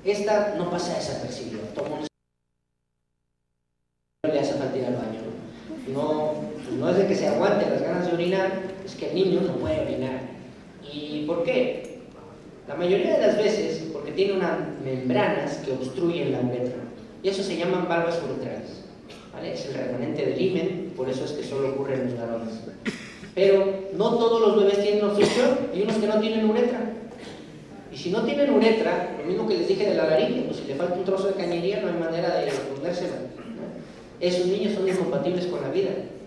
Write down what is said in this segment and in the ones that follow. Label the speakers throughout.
Speaker 1: esta no pasa desapercibida, todo el mundo le hace falta ir al baño, ¿no? No es de que se aguante las ganas de orinar, es que el niño no puede orinar. ¿Y por qué? La mayoría de las veces porque tiene unas membranas que obstruyen la uretra, y eso se llaman valvas uretrales, ¿vale? Es el remanente del himen, por eso es que solo ocurre en los varones. Pero no todos los bebés tienen obstrucción, hay unos que no tienen uretra. Y si no tienen uretra, lo mismo que les dije de la laringe, pues si le falta un trozo de cañería no hay manera de ponérsela, ¿no? Esos niños son incompatibles con la vida.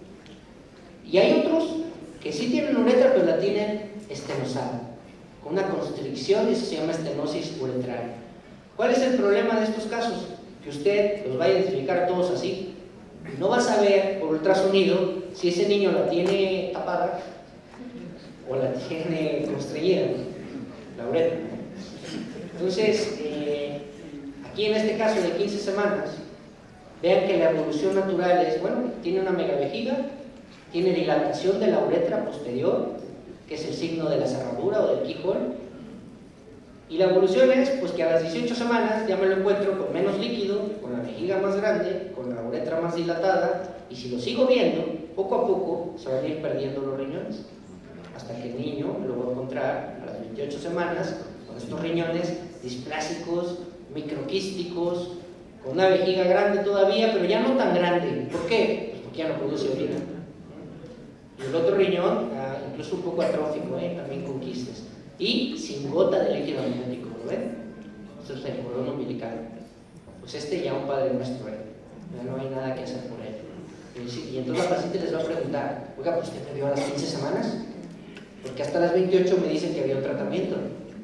Speaker 1: Y hay otros que sí tienen uretra, pero la tienen estenosada, con una constricción, y eso se llama estenosis uretral. ¿Cuál es el problema de estos casos? Que usted los va a identificar a todos así. No va a saber por ultrasonido si ese niño la tiene tapada o la tiene constreñida, la uretra. Entonces, aquí en este caso de 15 semanas, vean que la evolución natural es, bueno, tiene una megavejiga, tiene dilatación de la uretra posterior, que es el signo de la cerradura o del keyhole, y la evolución es pues que a las 18 semanas ya me lo encuentro con menos líquido, con la vejiga más grande, con la uretra más dilatada, y si lo sigo viendo, poco a poco se van a ir perdiendo los riñones, hasta que el niño lo va a encontrar a las 28 semanas con estos riñones displásicos, microquísticos, con una vejiga grande todavía, pero ya no tan grande. ¿Por qué? Pues porque ya no produce orina. Y el otro riñón, incluso un poco atrófico, también con quistes. Y sin gota de líquido amniótico, ¿lo ven? Esto es el cordón umbilical. Pues este ya un padre nuestro, ya no hay nada que hacer por él. Y entonces la paciente les va a preguntar, oiga, pues ¿usted me vio a las 15 semanas? Porque hasta las 28 me dicen que había un tratamiento.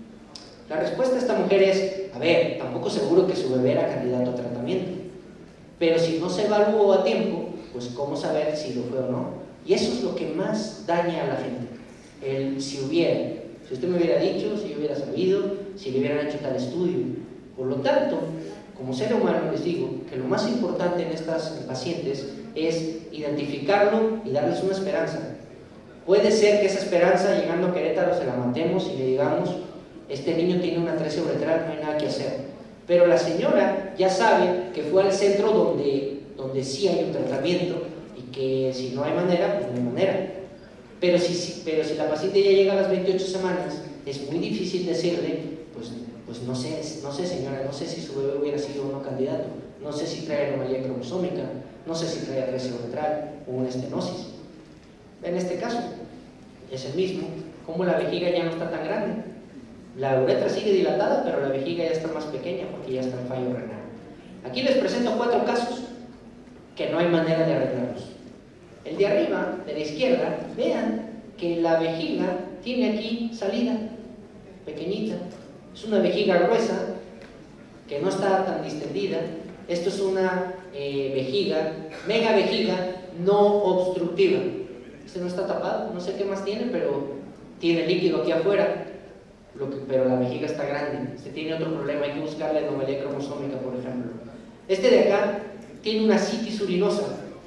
Speaker 1: La respuesta de esta mujer es, a ver, tampoco seguro que su bebé era candidato a tratamiento, pero si no se evaluó a tiempo, pues ¿cómo saber si lo fue o no? Y eso es lo que más daña a la gente, el si hubiera. Si usted me hubiera dicho, si yo hubiera sabido, si le hubieran hecho tal estudio. Por lo tanto, como ser humano les digo que lo más importante en estas pacientes es identificarlo y darles una esperanza. Puede ser que esa esperanza, llegando a Querétaro, se la matemos y le digamos, este niño tiene una atresia uretral, no hay nada que hacer. Pero la señora ya sabe que fue al centro donde sí hay un tratamiento y que si no hay manera, pues no hay manera. Pero si la paciente ya llega a las 28 semanas, es muy difícil decirle, pues no sé señora, no sé si su bebé hubiera sido o no candidato, no sé si trae anomalía cromosómica, no sé si trae atresia uretral o una estenosis. En este caso, es el mismo, como la vejiga ya no está tan grande. La uretra sigue dilatada, pero la vejiga ya está más pequeña porque ya está en fallo renal. Aquí les presento 4 casos que no hay manera de arreglarlos. El de arriba, de la izquierda, vean que la vejiga tiene aquí salida, pequeñita. Es una vejiga gruesa, que no está tan distendida. Esto es una vejiga, mega vejiga, no obstructiva. Este no está tapado, no sé qué más tiene, pero tiene líquido aquí afuera. Pero la vejiga está grande. Este tiene otro problema, hay que buscar la anomalía cromosómica, por ejemplo. Este de acá tiene una citis urinosa,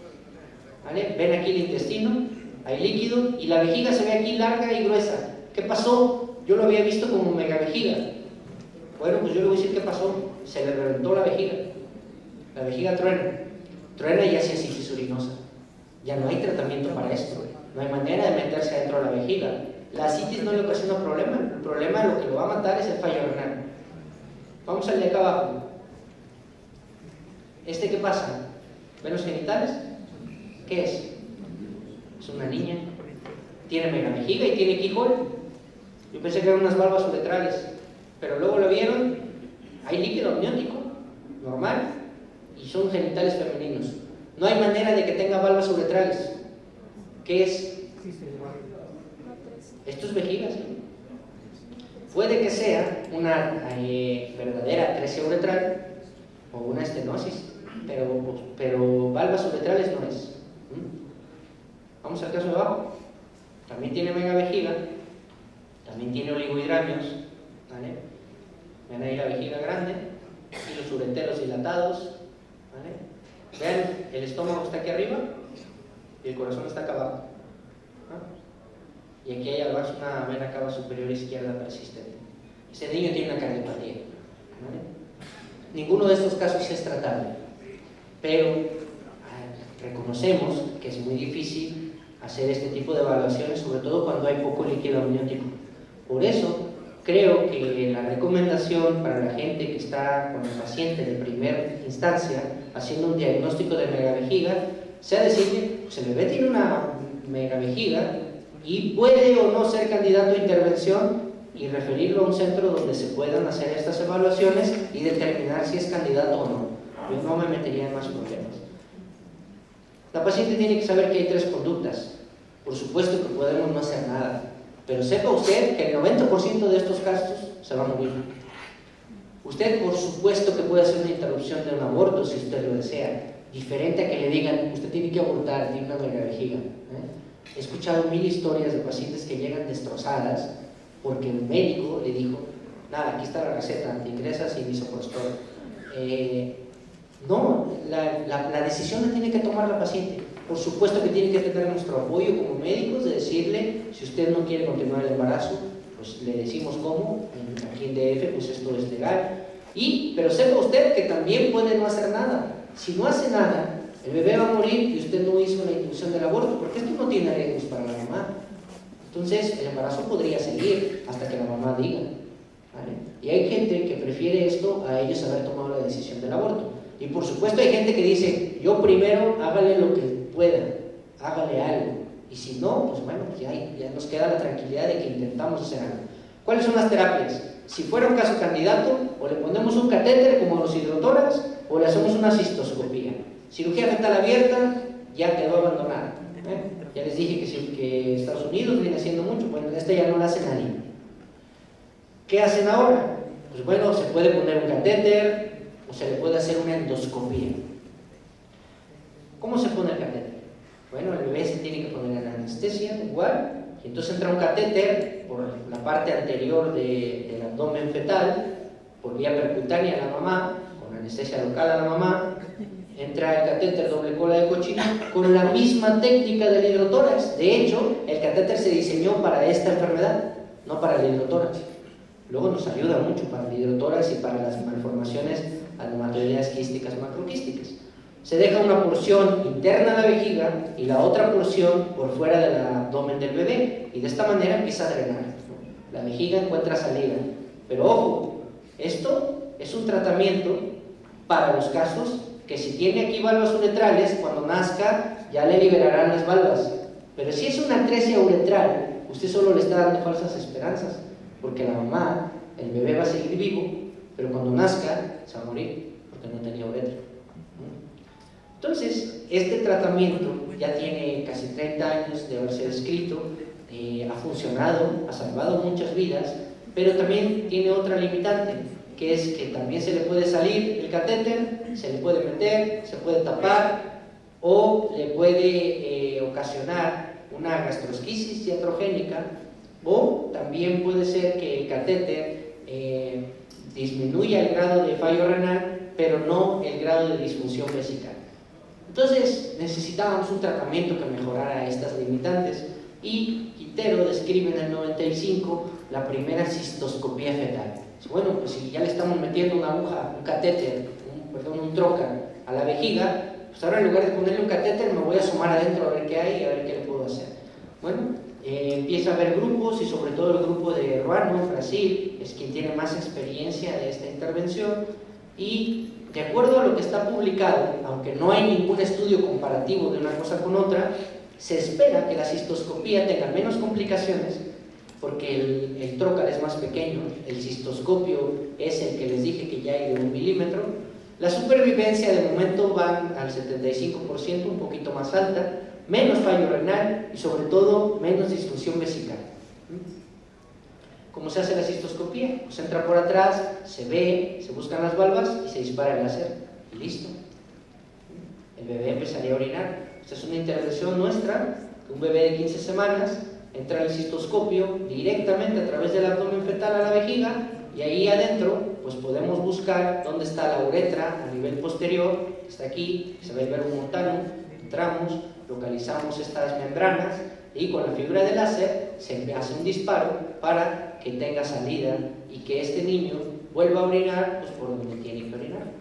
Speaker 1: ¿vale? Ven aquí el intestino, hay líquido y la vejiga se ve aquí larga y gruesa. ¿Qué pasó? Yo lo había visto como megavejiga. Bueno, pues yo le voy a decir qué pasó. Se le reventó la vejiga truena y hace citis urinosa. Ya no hay tratamiento para esto, no hay manera de meterse adentro de la vejiga. La citis no le ocasiona problema, el problema lo que lo va a matar es el fallo renal. Vamos al de acá abajo. ¿Este qué pasa? ¿Ven los genitales? ¿Qué es? Es una niña. Tiene megavejiga y tiene keyhole. Yo pensé que eran unas valvas uretrales, pero luego lo vieron, hay líquido amniótico, normal, y son genitales femeninos. No hay manera de que tenga valvas uretrales. ¿Qué es? Esto es vejiga, ¿sí? Puede que sea una verdadera atresia uretral o una estenosis, pero valvas uretrales no es. Vamos al caso de abajo. También tiene megavejiga, también tiene oligohidramios, ¿vale? Ven ahí la vejiga grande y los ureteros dilatados, ¿vale? Vean, el estómago está aquí arriba y el corazón está acá abajo, ¿no? Y aquí hay abajo una vena cava superior izquierda persistente. Ese niño tiene una cardiopatía, ¿vale? ninguno de estos casos es tratable, pero reconocemos que es muy difícil hacer este tipo de evaluaciones, sobre todo cuando hay poco líquido amniótico. Por eso, creo que la recomendación para la gente que está con el paciente de primera instancia haciendo un diagnóstico de megavejiga sea decirle, pues el bebé tiene una megavejiga y puede o no ser candidato a intervención y referirlo a un centro donde se puedan hacer estas evaluaciones y determinar si es candidato o no. Yo no me metería en más problemas. La paciente tiene que saber que hay 3 conductas. Por supuesto que podemos no hacer nada, pero sepa usted que el 90% de estos casos se va a morir. Usted, por supuesto, que puede hacer una interrupción de un aborto si usted lo desea, diferente a que le digan, usted tiene que abortar, tiene una megavejiga. He escuchado 1000 historias de pacientes que llegan destrozadas porque el médico le dijo, nada, aquí está la receta, te ingresas y misoprostol. No, la decisión la tiene que tomar la paciente. Por supuesto que tiene que tener nuestro apoyo como médicos de decirle, si usted no quiere continuar el embarazo, pues le decimos cómo, aquí en DF pues esto es legal. Pero sepa usted que también puede no hacer nada. Si no hace nada, el bebé va a morir y usted no hizo la inducción del aborto, porque esto no tiene riesgos para la mamá. Entonces el embarazo podría seguir hasta que la mamá diga, ¿vale? Y hay gente que prefiere esto a ellos haber tomado la decisión del aborto. Y por supuesto hay gente que dice, yo primero hágale lo que pueda, hágale algo. Y si no, pues bueno, pues ya nos queda la tranquilidad de que intentamos hacer algo. ¿Cuáles son las terapias? Si fuera un caso candidato, o le ponemos un catéter como los hidrotórax, o le hacemos una cistoscopía. Cirugía fetal abierta, ya quedó abandonada. Ya les dije que Estados Unidos viene haciendo mucho, bueno, ya no la hace nadie. ¿Qué hacen ahora? Pues bueno, se puede poner un catéter, o se le puede hacer una endoscopía. ¿Cómo se pone el catéter? Bueno, el bebé se tiene que poner en anestesia, igual, y entonces entra un catéter por la parte anterior del abdomen fetal, por vía percutánea a la mamá, con anestesia local a la mamá, entra el catéter doble cola de cochino con la misma técnica del hidrotórax. De hecho, el catéter se diseñó para esta enfermedad, no para el hidrotórax. Luego nos ayuda mucho para el hidrotórax y para las malformaciones adenomatoideas quísticas macroquísticas. Se deja una porción interna a la vejiga y la otra porción por fuera del abdomen del bebé, y de esta manera empieza a drenar. La vejiga encuentra salida. Pero ojo, esto es un tratamiento para los casos que si tiene aquí valvas uretrales, cuando nazca ya le liberarán las valvas. Pero si es una atresia uretral, usted solo le está dando falsas esperanzas, porque la mamá, el bebé va a seguir vivo, pero cuando nazca se va a morir porque no tenía uretra. Entonces, este tratamiento ya tiene casi 30 años de haberse descrito, ha funcionado, ha salvado muchas vidas, pero también tiene otra limitante, que es que también se le puede salir el catéter, se le puede meter, se puede tapar, o le puede ocasionar una gastrosquisis iatrogénica, o también puede ser que el catéter disminuya el grado de fallo renal, pero no el grado de disfunción vesical. Entonces necesitábamos un tratamiento que mejorara estas limitantes, y Quintero describe en el 95 la primera cistoscopía fetal. Bueno, pues si ya le estamos metiendo una aguja, un catéter, un trocar a la vejiga, pues ahora en lugar de ponerle un catéter me voy a asomar adentro a ver qué hay y a ver qué le puedo hacer. Bueno, empieza a haber grupos, y sobre todo el grupo de Ruano en Brasil es quien tiene más experiencia de esta intervención, y de acuerdo a lo que está publicado, aunque no hay ningún estudio comparativo de una cosa con otra, se espera que la cistoscopía tenga menos complicaciones porque el trócar es más pequeño, el cistoscopio es el que les dije que ya hay de 1 milímetro. La supervivencia de momento va al 75%, un poquito más alta, menos fallo renal y sobre todo menos disfunción vesical. ¿Cómo se hace la cistoscopía? Pues entra por atrás, se ve, se buscan las valvas y se dispara el láser y listo. El bebé empezaría a orinar. Esta es una intervención nuestra, un bebé de 15 semanas entra el cistoscopio directamente a través del abdomen fetal a la vejiga, y ahí adentro pues podemos buscar dónde está la uretra a nivel posterior, está aquí, se va a ver un montano, entramos, localizamos estas membranas y con la fibra de láser se hace un disparo para que tenga salida y que este niño vuelva a orinar pues por donde tiene que orinar.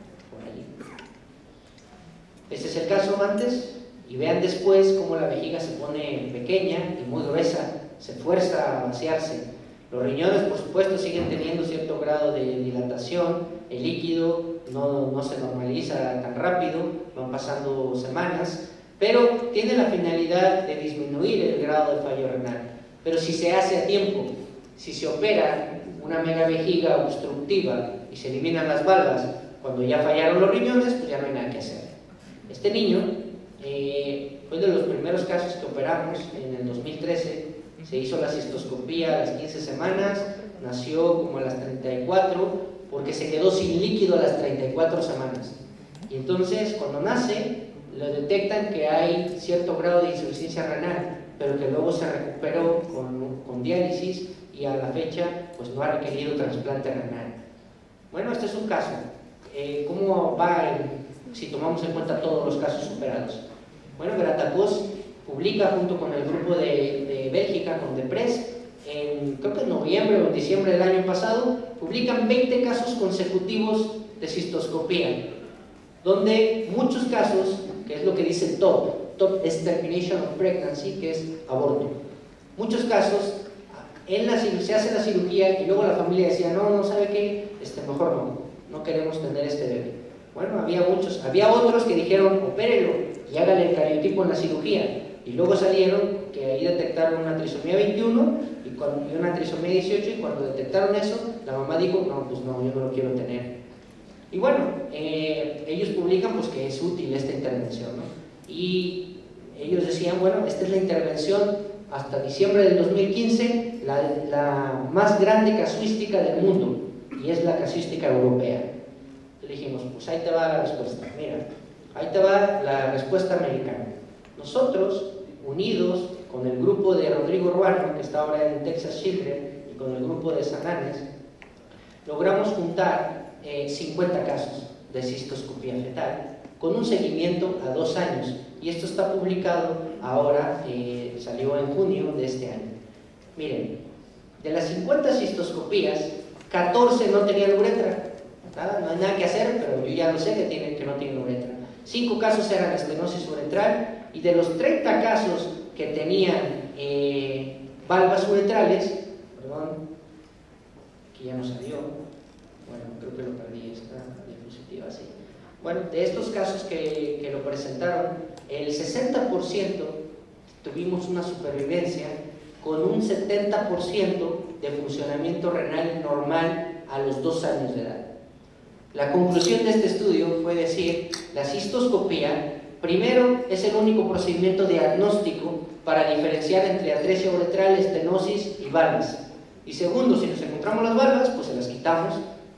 Speaker 1: Este es el caso antes, y vean después cómo la vejiga se pone pequeña y muy gruesa, se fuerza a vaciarse. Los riñones, por supuesto, siguen teniendo cierto grado de dilatación, el líquido no se normaliza tan rápido, van pasando semanas, pero tiene la finalidad de disminuir el grado de fallo renal. Pero si se hace a tiempo, si se opera una megavejiga obstructiva y se eliminan las valvas cuando ya fallaron los riñones, pues ya no hay nada que hacer. Este niño fue de los primeros casos que operamos en el 2013. Se hizo la cistoscopía a las 15 semanas, nació como a las 34, porque se quedó sin líquido a las 34 semanas. Y entonces, cuando nace, le detectan que hay cierto grado de insuficiencia renal, pero que luego se recuperó con diálisis y a la fecha pues no ha requerido trasplante renal. Bueno, este es un caso. ¿Cómo va si tomamos en cuenta todos los casos superados? Bueno, Gratacos publica junto con el grupo de Bélgica, con DEPRES, creo que en noviembre o en diciembre del año pasado, publican 20 casos consecutivos de cistoscopía, donde muchos casos, que es lo que dice TOP es Termination of Pregnancy, que es aborto. Muchos casos, se hace la cirugía y luego la familia decía, no, ¿sabe qué? Mejor no queremos tener este bebé. Bueno, había otros que dijeron, opérelo y hágale el cariotipo en la cirugía. Y luego salieron que ahí detectaron una trisomía 21 y una trisomía 18, y cuando detectaron eso, la mamá dijo, no, pues no, yo no lo quiero tener. Y bueno, ellos publican pues que es útil esta intervención, ¿no? Y ellos decían, bueno, esta es la intervención hasta diciembre del 2015, la más grande casuística del mundo, y es la casuística europea. Le dijimos, pues ahí te va la respuesta, mira, ahí te va la respuesta americana. Nosotros, unidos con el grupo de Rodrigo Ruano, que está ahora en Texas Children, y con el grupo de Sananes, logramos juntar 50 casos de cistoscopía fetal con un seguimiento a 2 años, y esto está publicado ahora, salió en junio de este año. Miren, de las 50 cistoscopías, 14 no tenían uretra. No hay nada que hacer, pero yo ya lo sé que no tienen uretra. 5 casos eran estenosis uretral, y de los 30 casos que tenían valvas uretrales, perdón, que ya no salió, bueno, creo que lo perdí esta diapositiva, sí. Bueno, de estos casos que lo presentaron, el 60% tuvimos una supervivencia con un 70% de funcionamiento renal normal a los 2 años de edad. La conclusión de este estudio fue decir, la cistoscopía, primero, es el único procedimiento diagnóstico para diferenciar entre atresia uretral, estenosis y valvas. Y segundo, si nos encontramos las valvas, pues se las quitamos.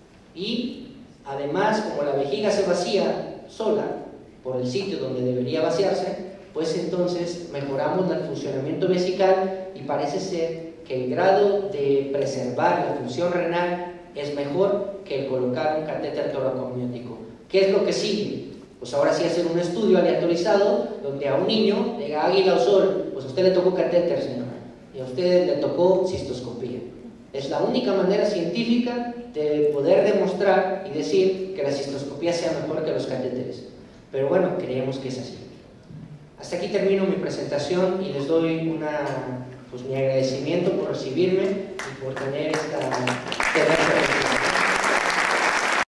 Speaker 1: Y además, como la vejiga se vacía sola por el sitio donde debería vaciarse, pues entonces mejoramos el funcionamiento vesical, y parece ser que el grado de preservar la función renal es mejor que el colocar un catéter toracoamniótico. ¿Qué es lo que sigue? Pues ahora sí hacer un estudio aleatorizado donde a un niño le diga águila o sol, pues a usted le tocó catéter, señora, y a usted le tocó cistoscopía. Es la única manera científica de poder demostrar y decir que la cistoscopía sea mejor que los catéteres. Pero bueno, creemos que es así. Hasta aquí termino mi presentación y les doy mi agradecimiento por recibirme y por tener esta